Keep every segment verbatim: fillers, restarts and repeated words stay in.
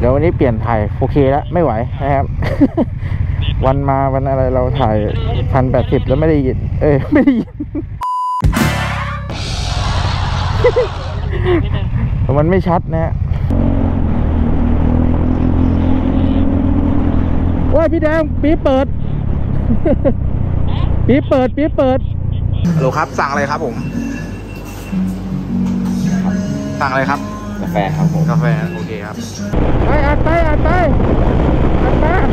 ดี๋ยววันนี้เปลี่ยนถ่าย โฟร์เค แล้วไม่ไหวนะครับ วันมาวันอะไรเราถ่ายพันแปดสิบแล้วไม่ได้ยินเอ้ยไม่ได้ยิน มันไม่ชัดนะฮะโอ้ยพี่แดงปี๊บเปิด ปี๊บเปิดปี๊บเปิดฮัลโหลครับสั่งอะไรครับผมสั่งอะไรครับกาแฟครับผมกาแฟโอเคครับไปอัดไปอัดไปอัดมา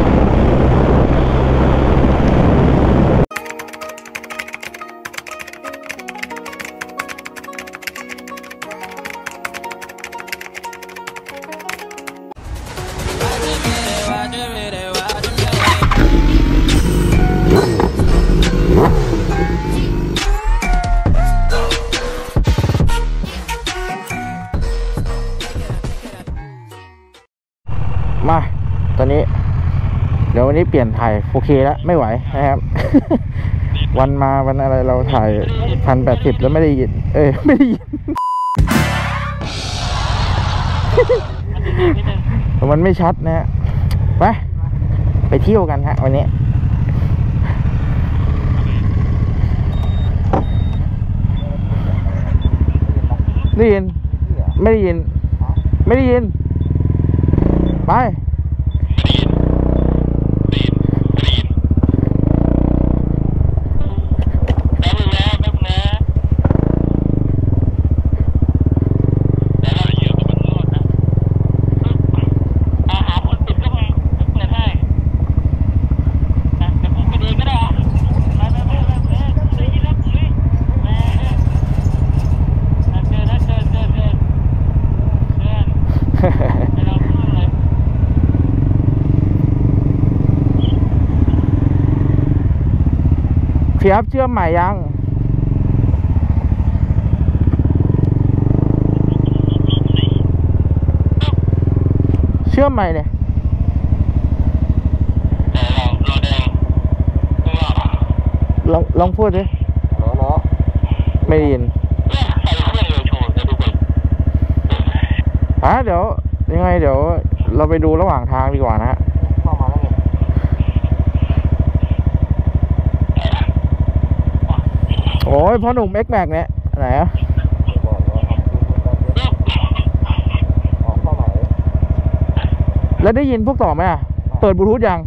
มาตอนนี้เดี๋ยววันนี้เปลี่ยนถ่าย โฟร์เค แล้วไม่ไหวนะครับ วันมาวันอะไรเราถ่ายพันแปดสิบแล้วไม่ได้ยินเอ้ยไม่ได้ยิน มันไม่ชัดนะฮะไปไปเที่ยวกันฮะวันนี้ได้ยินไม่ได้ยินไม่ได้ยินไปเพียบเชื่อมใหม่ยังเชื่อมใหม่เนี่ยลองลองพูดดิไม่ได้ยินอ่ะเดี๋ยวยังไงเดี๋ยวเราไปดูระหว่างทางดีกว่านะฮะโอ้ยพ่อหนุ่ม X Max เนี่ยไหนอะแล้วได้ยินพวกต่อไหมอะเปิดบลูทูธยัง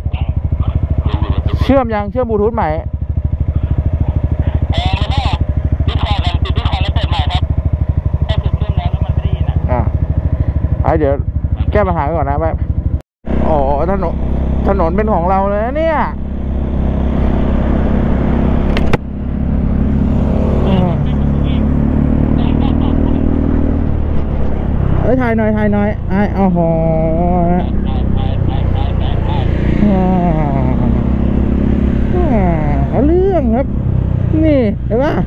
เชื่อมยังเชื่อมบลูทูธใหม่อ่ะไอเดี๋ยวแก้ปัญหาก่อนนะแบบอ๋อถนนถนนเป็นของเราเลยนะเนี่ยเอ้ยถ่ายหน่อยถ่ายหน่อยไอ้เอาหอเอาเรื่องครับนี่เห็นปะ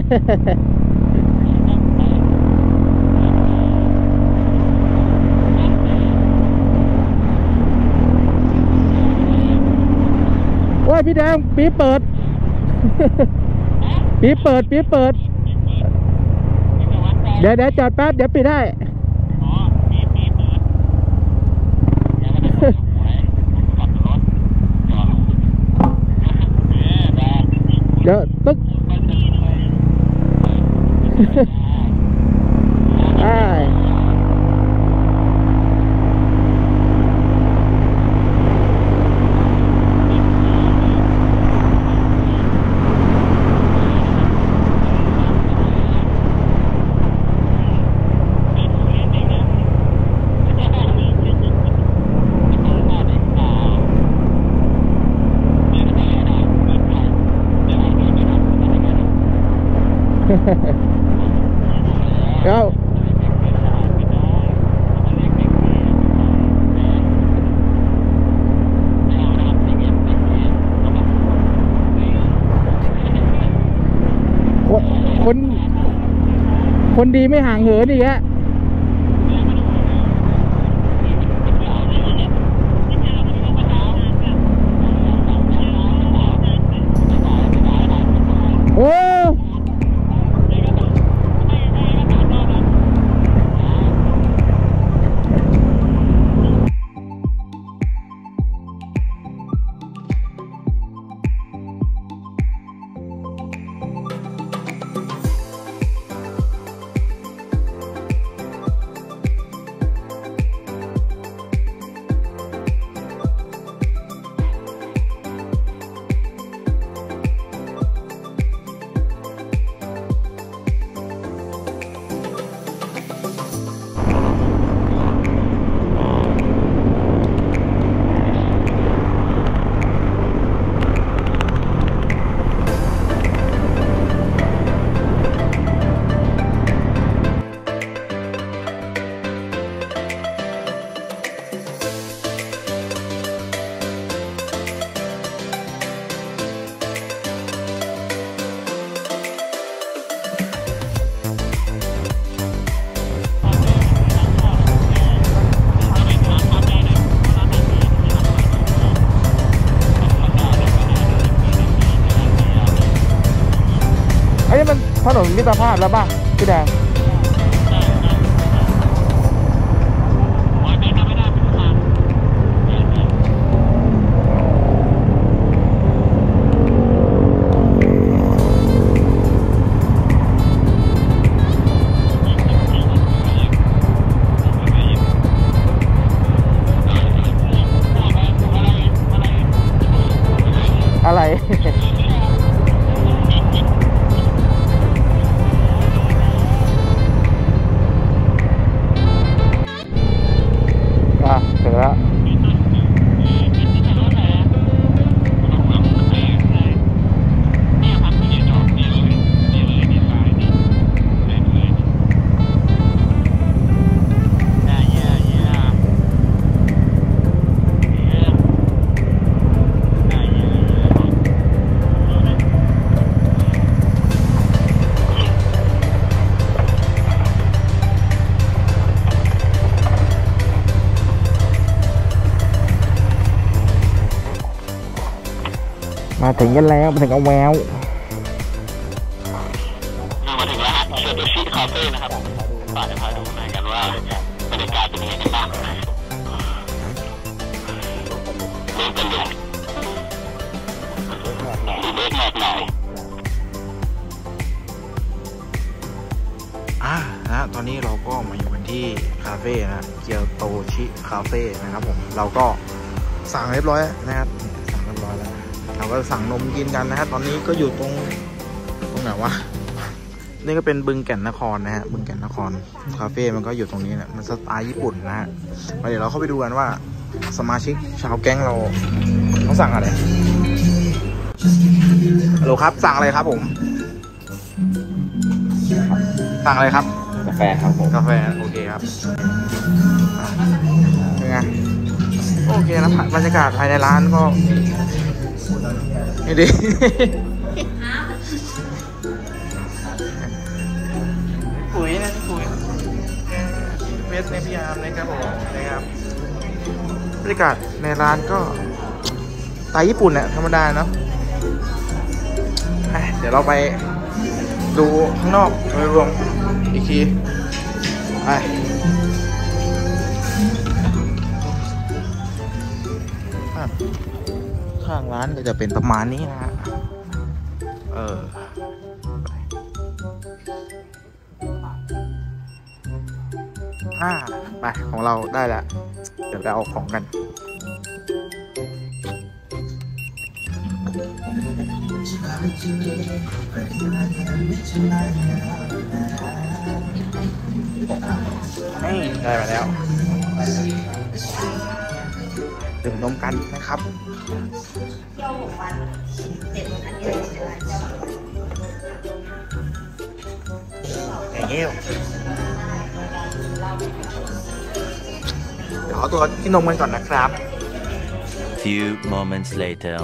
โอ้ยพี่แดงปี๊บเปิด ปี๊บเปิดปี๊บเปิดเดี๋ยวเดี๋ยวจอดแป๊บเดี๋ยวปิดได้เดี๋ยวตึ๊กไอ้เก้าคนคนดีไม่ห่างเหินอีกฮะโอ้ถนนมิตรภาพแล้วบ้างพี่แดงอะไร อ่ะเสร็จแล้วมาถึงกันแล้วมาถึงเอาแววมาถึงแล้วฮะเชอร์โตชิคาเฟ่นะครับป่าจะพาดูหน่อยกันว่าบรรยากาศเป็นยังไงกันบ้างเริ่มกันเลยเล็กหน่อยหน่อยอ่านะตอนนี้เราก็มาอยู่กันที่คาเฟ่นะเกียวโตชิคาเฟ่นะครับผมเราก็สั่งเรียบร้อยนะครับสั่งเรียบร้อยแล้วเราก็สั่งนมกินกันนะครับตอนนี้ก็อยู่ตรงตรงไหนวะนี่ก็เป็นบึงแก่นนครนะฮะบึงแก่นนครคาเฟ่มันก็อยู่ตรงนี้นะมันสไตล์ญี่ปุ่นนะฮะเดี๋ยวเราเข้าไปดูกันว่าสมาชิกชาวแก๊งเราต้องสั่งอะไรฮัลโหลครับสั่งอะไรครับผมสั่งอะไรครับกาแฟครับผมกาแฟโอเคครับเป็นไงโอเคนะบรรยากาศภายในร้านก็นี่ดิปุ๋ยนะปุ๋ยเวสในพิยามนะครับผมนะครับบรรยากาศในร้านก็สไตล์ญี่ปุ่นเนี่ยธรรมดาเนาะเดี๋ยวเราไปดูข้างนอกโดยรวมอีกทีไปข้างร้านก็จะเป็นประมาณนี้นะฮะเอออ่าไปของเราได้แล้วเดี๋ยวไปเอาของกันนี่ได้มาแล้วดื่มนมกันนะครับอย่างนี้เดี๋ยวเอาตัวที่นมกันก่อนนะครับ Few moments later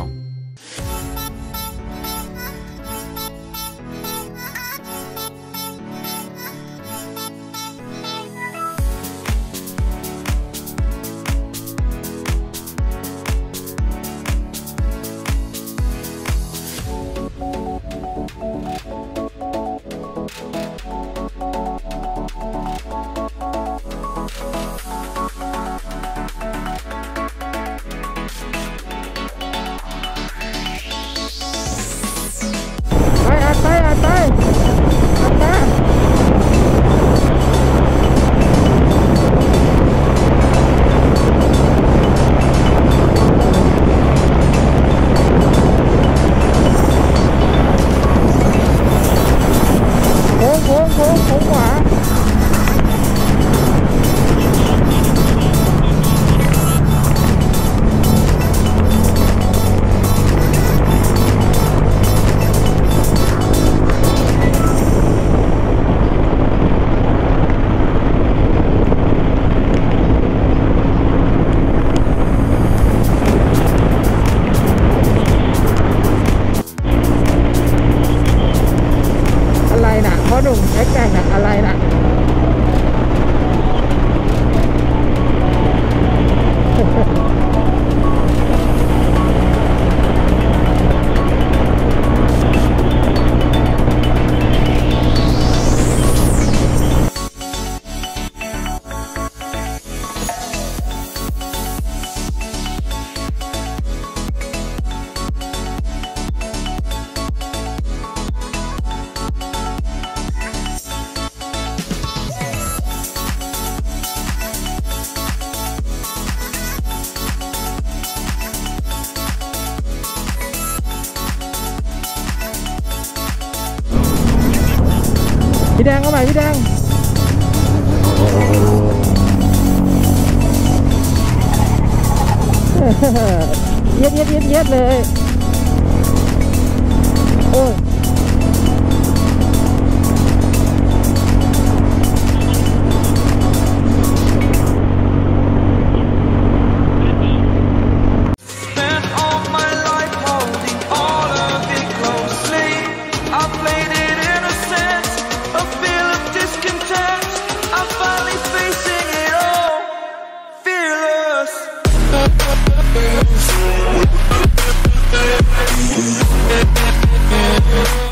พี่แดงเข้าไปพี่แดงเย็ดเย็ดเย็ดเย็ดเลยโอ้ย We'll be right back.